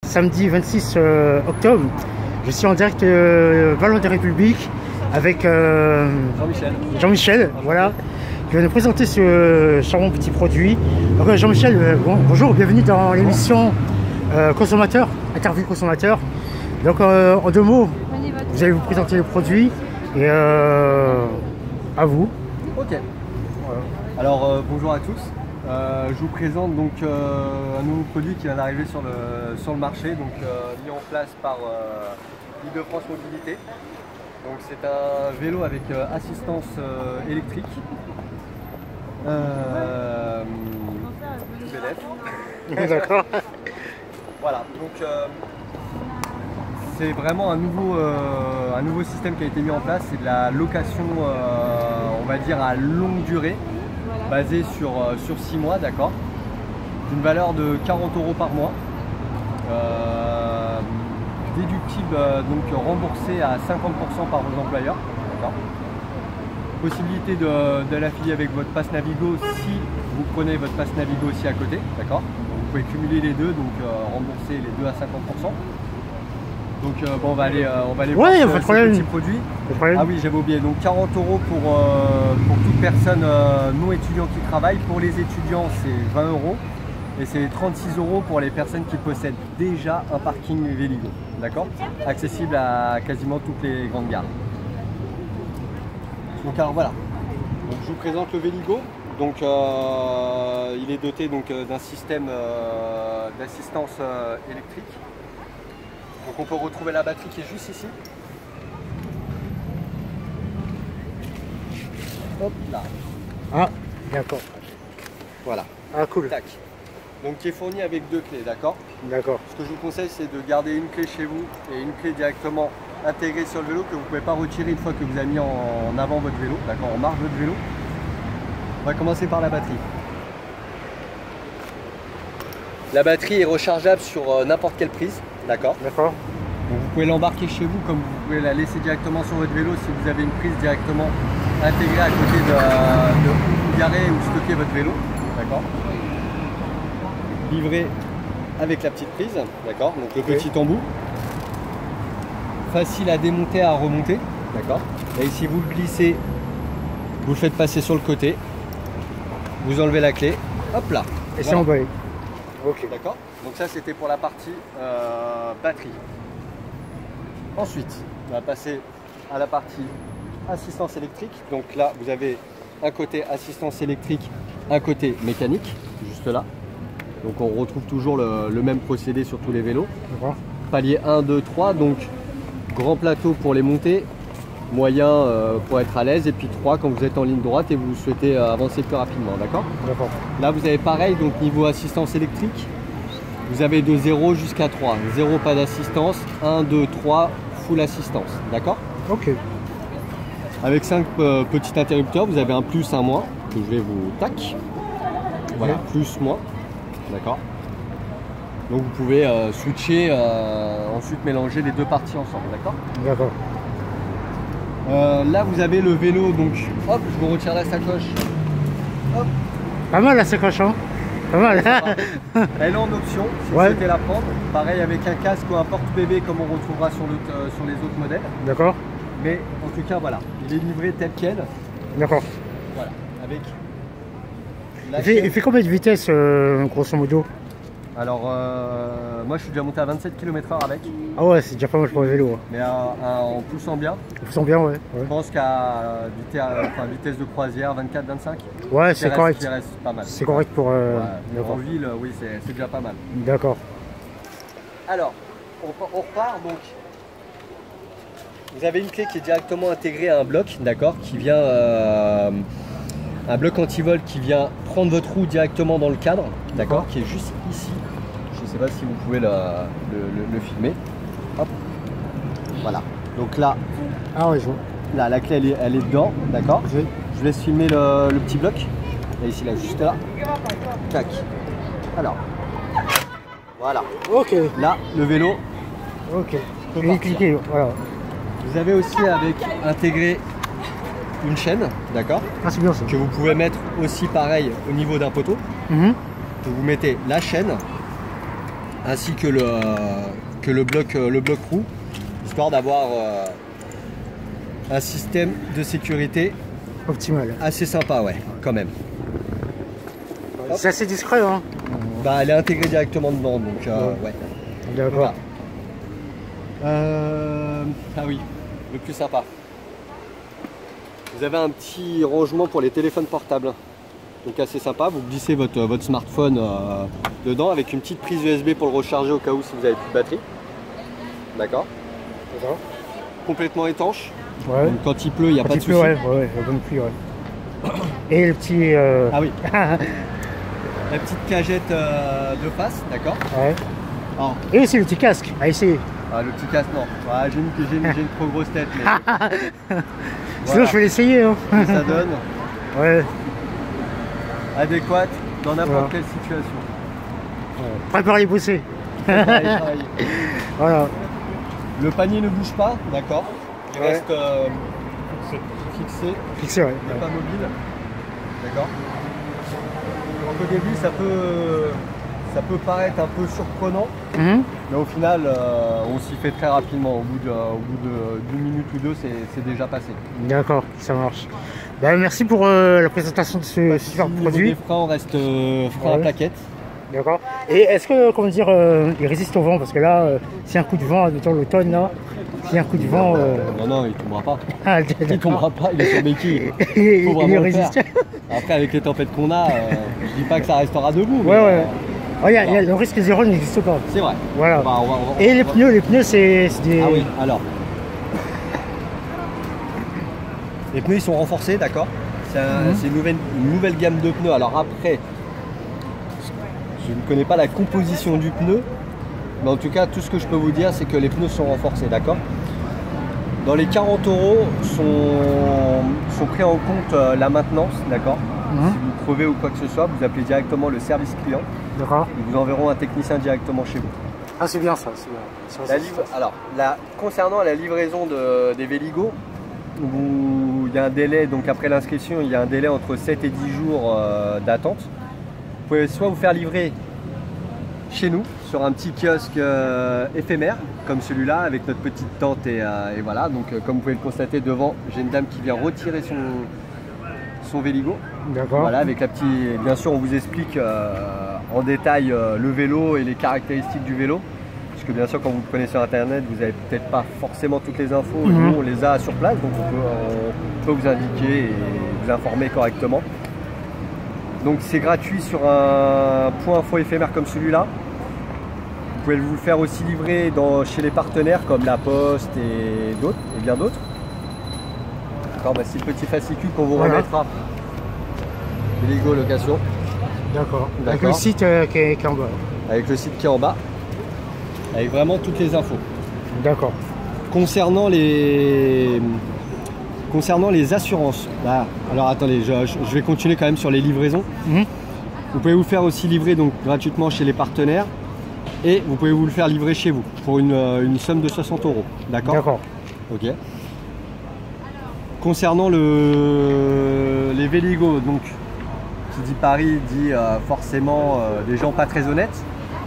samedi 26 octobre. Je suis en direct Vallon des Républiques avec Jean-Michel, voilà, qui va nous présenter ce charmant petit produit. Donc Jean-Michel, bonjour, bienvenue dans l'émission consommateur, interview consommateur. Donc en deux mots, vous allez vous présenter le produit et à vous. Ok. Voilà. Alors bonjour à tous. Je vous présente donc un nouveau produit qui vient d'arriver sur le marché, donc mis en place par Île-de-France Mobilité. Donc c'est un vélo avec assistance électrique. D'accord. Voilà, donc c'est vraiment un nouveau système qui a été mis en place. C'est de la location, on va dire à longue durée, basée sur 6 mois, d'accord, d'une valeur de 40 € par mois, déductible, donc remboursé à 50% par vos employeurs, d'accord. Possibilité de l'affilier avec votre pass Navigo si vous prenez votre pass Navigo aussi à côté, d'accord. Vous pouvez cumuler les deux, donc rembourser les deux à 50%. Donc bon, on va aller voir ce petit produit. Ah oui, j'avais oublié, donc 40 € pour toute personne non étudiant qui travaille. Pour les étudiants, c'est 20 € et c'est 36 € pour les personnes qui possèdent déjà un parking Véligo, d'accord, accessible à quasiment toutes les grandes gares. Donc alors voilà, donc, je vous présente le Véligo. Donc il est doté d'un système d'assistance électrique. Donc on peut retrouver la batterie qui est juste ici. Hop là. Ah, d'accord. Voilà. Ah, cool. Tac. Donc qui est fourni avec 2 clés, d'accord. D'accord. Ce que je vous conseille, c'est de garder une clé chez vous et une clé directement intégrée sur le vélo que vous ne pouvez pas retirer une fois que vous avez mis en avant votre vélo, d'accord, en marche votre vélo. On va commencer par la batterie. La batterie est rechargeable sur n'importe quelle prise, d'accord. D'accord. Donc vous pouvez l'embarquer chez vous comme vous pouvez la laisser directement sur votre vélo si vous avez une prise directement intégrée à côté de où vous garez ou stocker votre vélo, d'accord. Livré avec la petite prise, d'accord, donc le petit embout. Facile à démonter, à remonter, d'accord. Et ici vous le glissez, vous le faites passer sur le côté, vous enlevez la clé, hop là. Et c'est emballé. Ok. D'accord. Donc ça c'était pour la partie batterie. Ensuite, on va passer à la partie assistance électrique. Donc là, vous avez un côté assistance électrique, un côté mécanique, juste là. Donc on retrouve toujours le même procédé sur tous les vélos. Palier 1, 2, 3, donc grand plateau pour les montées, moyen pour être à l'aise, et puis 3 quand vous êtes en ligne droite et vous souhaitez avancer plus rapidement, d'accord. Là vous avez pareil, donc niveau assistance électrique, vous avez de 0 jusqu'à 3. 0 pas d'assistance, 1, 2, 3, full assistance, d'accord. Ok. Avec 5 petits interrupteurs, vous avez un plus, un moins, que je vais vous tac. Voilà, plus, moins, d'accord. Donc vous pouvez switcher, ensuite mélanger les deux parties ensemble, d'accord. D'accord. Là vous avez le vélo, donc hop, je vous retire la sacoche. Hop. Pas mal la sacoche, hein. Pas mal. Elle est en option si vous souhaitez la prendre. Pareil avec un casque ou un porte-bébé comme on retrouvera sur les autres modèles. D'accord. Mais en tout cas voilà, il est livré tel quel. D'accord. Voilà, avec. Il fait combien de vitesse grosso modo? Alors moi je suis déjà monté à 27 km/h avec. Ah ouais, c'est déjà pas mal pour le vélo. Hein. Mais en poussant bien. En poussant bien, ouais. Je pense qu'à vitesse de croisière, 24-25. Ouais, c'est correct. Pas mal. C'est correct pour... en ville, oui, c'est déjà pas mal. D'accord. Alors, on repart donc. Vous avez une clé qui est directement intégrée à un bloc, d'accord, qui vient... un bloc anti-vol qui vient prendre votre roue directement dans le cadre, d'accord, qui est juste ici. Je ne sais pas si vous pouvez le filmer. Hop. Voilà. Donc là, je vois. Là, la clé elle est dedans, d'accord. Je vous laisse filmer le petit bloc. Et ici là, juste là. Tac. Alors. Voilà. Ok. Là, le vélo. Ok. Je vais cliquer. Voilà. Vous avez aussi intégré une chaîne, d'accord, c'est bien ça. Que vous pouvez mettre aussi pareil au niveau d'un poteau. Vous mettez la chaîne, ainsi que le bloc roue, histoire d'avoir un système de sécurité optimal. Assez sympa, ouais, quand même. C'est assez discret, hein. Bah, elle est intégrée directement dedans, donc ouais. D'accord. Voilà. Ah oui, le plus sympa. Vous avez un petit rangement pour les téléphones portables. Donc assez sympa, vous glissez votre smartphone dedans avec une petite prise USB pour le recharger au cas où si vous n'avez plus de batterie. D'accord. Complètement étanche. Ouais. Donc, quand il pleut, il n'y a pas de souci. Ouais, la bonne pluie, ouais. Et le petit... Ah oui. La petite cagette de face, d'accord. Ouais. Alors, et aussi le petit casque, à essayer. Ah, le petit casque, non. Ouais, j'ai une trop grosse tête. Mais... Sinon, voilà. je vais l'essayer. Hein. Ça donne. Ouais. Adéquate dans n'importe quelle situation. Ouais. Prêt pour aller bosser. Voilà. Le panier ne bouge pas, d'accord. Il reste fixé. Fixé, ouais. Il n'est pas mobile. D'accord. Donc au début, ça peut paraître un peu surprenant, mais au final, on s'y fait très rapidement. Au bout d'une minute ou deux, c'est déjà passé. D'accord, ça marche. Bah, merci pour la présentation de ce super produit. Les freins, on reste freins à plaquettes. D'accord. Et est-ce que, comment dire, il résiste au vent? Parce que là, s'il y a un coup de vent, dans l'automne, là, s'il y a un coup de vent... Non, il ne tombera pas. Ah, il tombera pas, il est sur béquille. Il faut vraiment le faire. Après, avec les tempêtes qu'on a, je dis pas que ça restera debout. Ouais. Le risque zéro n'existe pas. C'est vrai. Voilà. Et les pneus, c'est des... Ah oui, alors. Les pneus, ils sont renforcés, d'accord. C'est une nouvelle gamme de pneus. Alors après, je ne connais pas la composition du pneu, mais en tout cas, tout ce que je peux vous dire, c'est que les pneus sont renforcés, d'accord. Dans les 40 € sont pris en compte la maintenance, d'accord. Si vous crevez ou quoi que ce soit, vous appelez directement le service client. D'accord. Ils vous enverront un technicien directement chez vous. Ah, c'est bien ça. Alors, concernant la livraison des Véligo, il y a un délai, donc après l'inscription, il y a un délai entre 7 et 10 jours d'attente. Vous pouvez soit vous faire livrer chez nous, sur un petit kiosque éphémère, comme celui-là, avec notre petite tente et voilà. Donc comme vous pouvez le constater devant, j'ai une dame qui vient retirer son Véligo. D'accord. Voilà, avec la petite... Bien sûr, on vous explique en détail le vélo et les caractéristiques du vélo. Parce que bien sûr, quand vous le prenez sur internet, vous n'avez peut-être pas forcément toutes les infos. Nous, on les a sur place, donc on peut vous indiquer et vous informer correctement. Donc c'est gratuit sur un point info éphémère comme celui-là. Vous pouvez vous le faire aussi livrer chez les partenaires comme La Poste et d'autres, et bien d'autres. D'accord, bah, c'est le petit fascicule qu'on vous remettra. Véligo location. D'accord. Avec le site qui est en bas. Avec le site qui est en bas. Avec vraiment toutes les infos. D'accord. Concernant les assurances, alors attendez, je vais continuer quand même sur les livraisons. Vous pouvez vous faire aussi livrer donc gratuitement chez les partenaires et vous pouvez vous le faire livrer chez vous pour une somme de 60 €. D'accord. D'accord. Ok. Concernant les Véligo, donc qui dit Paris dit forcément des gens pas très honnêtes.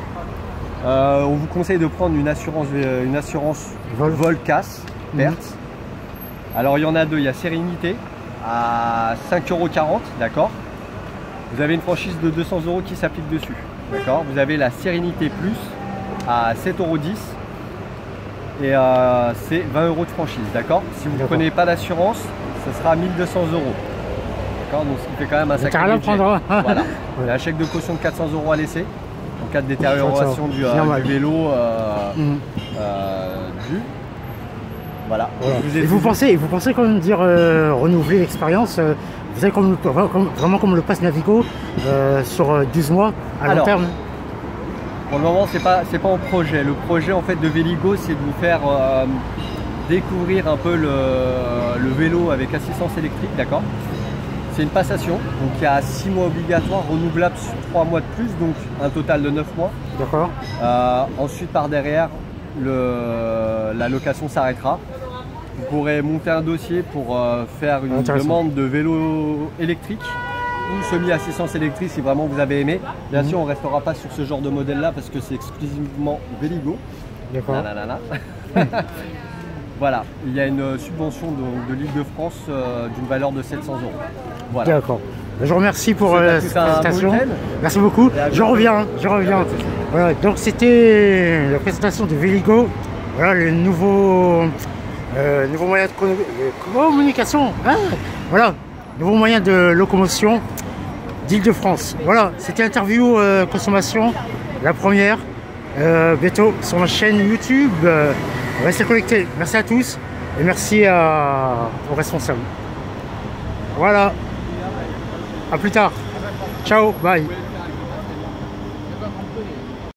On vous conseille de prendre une assurance vol casse perte. Alors il y en a deux, il y a Sérénité à 5,40 €, d'accord. Vous avez une franchise de 200 € qui s'applique dessus, d'accord. Vous avez la Sérénité Plus à 7,10 € et c'est 20 € de franchise, d'accord. Si vous ne prenez pas d'assurance, ce sera 1200 €, d'accord. Donc ce qui fait quand même un sacré budget. Voilà. Il y a un chèque de caution de 400 € à laisser en cas de détérioration du vélo Voilà. Et vous pensez quand même dire renouveler l'expérience, vous savez vraiment comme le pass Navigo sur 12 mois à long terme? Pour le moment, c'est pas en projet. Le projet en fait de Véligo, c'est de vous faire découvrir un peu le vélo avec assistance électrique, d'accord. C'est une passation, donc il y a 6 mois obligatoires, renouvelables sur 3 mois de plus, donc un total de 9 mois. D'accord. Ensuite, par derrière, la location s'arrêtera. Vous pourrez monter un dossier pour faire une demande de vélo électrique ou semi-assistance électrique si vraiment vous avez aimé. Bien sûr, on ne restera pas sur ce genre de modèle-là parce que c'est exclusivement Véligo. D'accord. Voilà, il y a une subvention de l'Île-de-France d'une valeur de 700 €. Voilà. D'accord. Je vous remercie pour cette présentation. Merci beaucoup. Je reviens. Voilà, donc c'était la présentation de Véligo. Voilà le nouveau moyen de communication. Hein, voilà, nouveau moyen de locomotion d'Île-de-France. Voilà, c'était interview consommation, la première. Bientôt sur ma chaîne YouTube. Restez connectés. Merci à tous et merci aux responsables. Voilà. À plus tard. Ciao. Bye.